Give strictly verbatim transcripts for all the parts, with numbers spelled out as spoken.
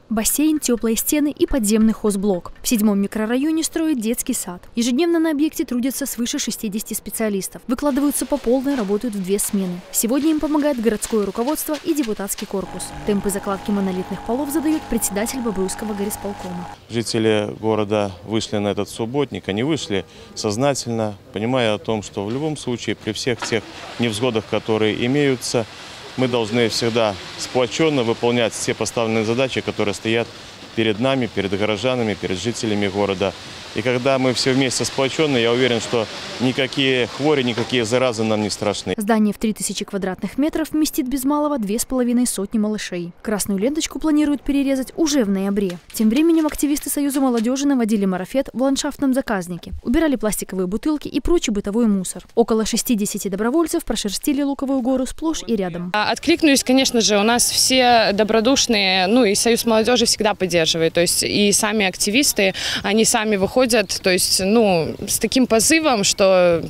Бассейн, теплые стены и подземный хозблок. В седьмом микрорайоне строят детский сад. Ежедневно на объекте трудятся свыше шестидесяти специалистов. Выкладываются по полной, работают в две смены. Сегодня им помогает городское руководство и депутатский корпус. Темпы закладки монолитных полов задает председатель Бобруйского горисполкома. Жители города вышли на этот субботник. Они вышли сознательно, понимая о том, что в любом случае при всех тех невзгодах, которые имеются, мы должны всегда сплоченно выполнять все поставленные задачи, которые стоят перед нами, перед горожанами, перед жителями города. И когда мы все вместе сплочены, я уверен, что никакие хвори, никакие заразы нам не страшны. Здание в три тысячи квадратных метров вместит без малого две с половиной сотни малышей. Красную ленточку планируют перерезать уже в ноябре. Тем временем активисты Союза молодежи наводили марафет в ландшафтном заказнике. Убирали пластиковые бутылки и прочий бытовой мусор. Около шестидесяти добровольцев прошерстили Луковую гору сплошь и рядом. Откликнулись, конечно же, у нас все добродушные, ну и Союз молодежи всегда поддерживает. То есть и сами активисты, они сами выходят. То есть, ну, с таким позывом, что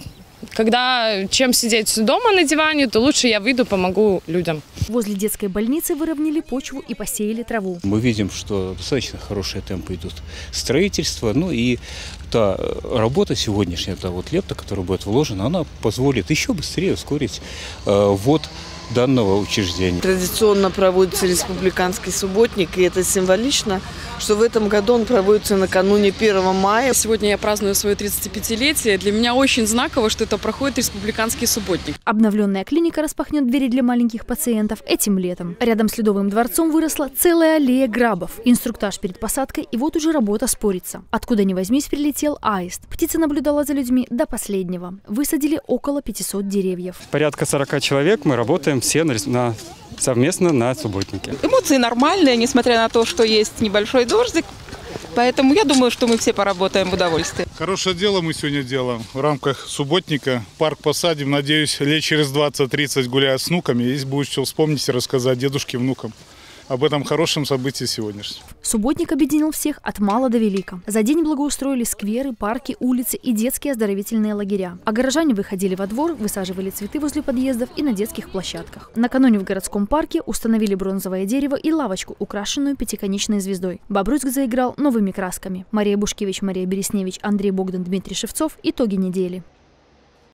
когда чем сидеть дома на диване, то лучше я выйду, помогу людям. Возле детской больницы выровняли почву и посеяли траву. Мы видим, что достаточно хорошие темпы идут строительства. Ну и та работа сегодняшняя, та вот лепта, которая будет вложена, она позволит еще быстрее ускорить э, ввод данного учреждения. Традиционно проводится республиканский субботник, и это символично, что в этом году он проводится накануне первого мая. Сегодня я праздную свое тридцатипятилетие. Для меня очень знаково, что это проходит республиканский субботник. Обновленная клиника распахнет двери для маленьких пациентов этим летом. Рядом с Ледовым дворцом выросла целая аллея грабов. Инструктаж перед посадкой, и вот уже работа спорится. Откуда ни возьмись, прилетел аист. Птица наблюдала за людьми до последнего. Высадили около пятисот деревьев. Порядка сорока человек, мы работаем все на, на, совместно на субботнике. Эмоции нормальные, несмотря на то, что есть небольшой дождик. Поэтому я думаю, что мы все поработаем в удовольствии. Хорошее дело мы сегодня делаем. В рамках субботника парк посадим. Надеюсь, лет через двадцать-тридцать, гуляя с внуками, здесь будет что вспомнить и рассказать дедушке, внукам об этом хорошем событии сегодняшнем. Субботник объединил всех от мала до велика. За день благоустроили скверы, парки, улицы и детские оздоровительные лагеря. А горожане выходили во двор, высаживали цветы возле подъездов и на детских площадках. Накануне в городском парке установили бронзовое дерево и лавочку, украшенную пятиконечной звездой. Бобруйск заиграл новыми красками. Мария Бушкевич, Мария Бересневич, Андрей Богдан, Дмитрий Шевцов. Итоги недели.